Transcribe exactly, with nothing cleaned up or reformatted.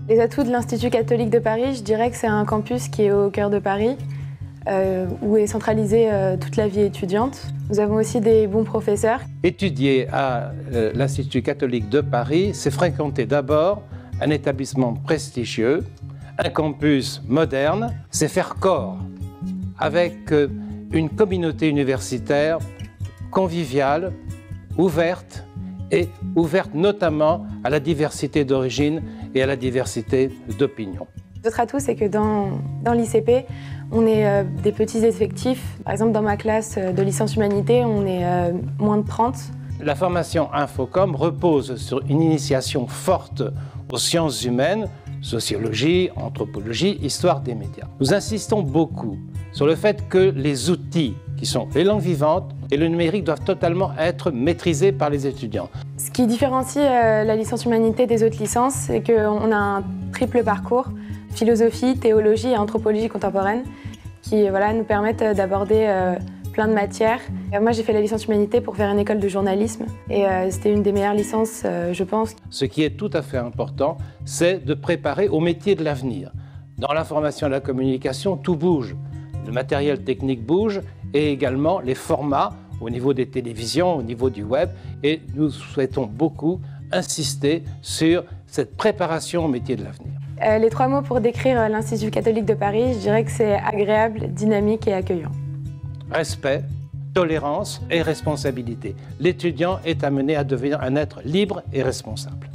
Les atouts de l'Institut catholique de Paris, je dirais que c'est un campus qui est au cœur de Paris, euh, où est centralisée euh, toute la vie étudiante. Nous avons aussi des bons professeurs. Étudier à euh, l'Institut catholique de Paris, c'est fréquenter d'abord un établissement prestigieux, un campus moderne, c'est faire corps avec euh, une communauté universitaire conviviale, ouverte, et ouverte notamment à la diversité d'origine et à la diversité d'opinion. L'autre atout, c'est que dans, dans l'I C P, on est euh, des petits effectifs. Par exemple, dans ma classe de licence humanité, on est euh, moins de trente. La formation Infocom repose sur une initiation forte aux sciences humaines, sociologie, anthropologie, histoire des médias. Nous insistons beaucoup sur le fait que les outils qui sont les langues vivantes et le numérique doivent totalement être maîtrisés par les étudiants. Ce qui différencie euh, la licence humanité des autres licences, c'est qu'on a un triple parcours, philosophie, théologie et anthropologie contemporaine, qui voilà, nous permettent d'aborder euh, plein de matières. Et moi, j'ai fait la licence humanité pour faire une école de journalisme et euh, c'était une des meilleures licences, euh, je pense. Ce qui est tout à fait important, c'est de préparer au métier de l'avenir. Dans l'information et la communication, tout bouge. Le matériel technique bouge et également les formats au niveau des télévisions, au niveau du web. Et nous souhaitons beaucoup insister sur cette préparation au métier de l'avenir. Euh, les trois mots pour décrire l'Institut catholique de Paris, je dirais que c'est agréable, dynamique et accueillant. Respect, tolérance et responsabilité. L'étudiant est amené à devenir un être libre et responsable.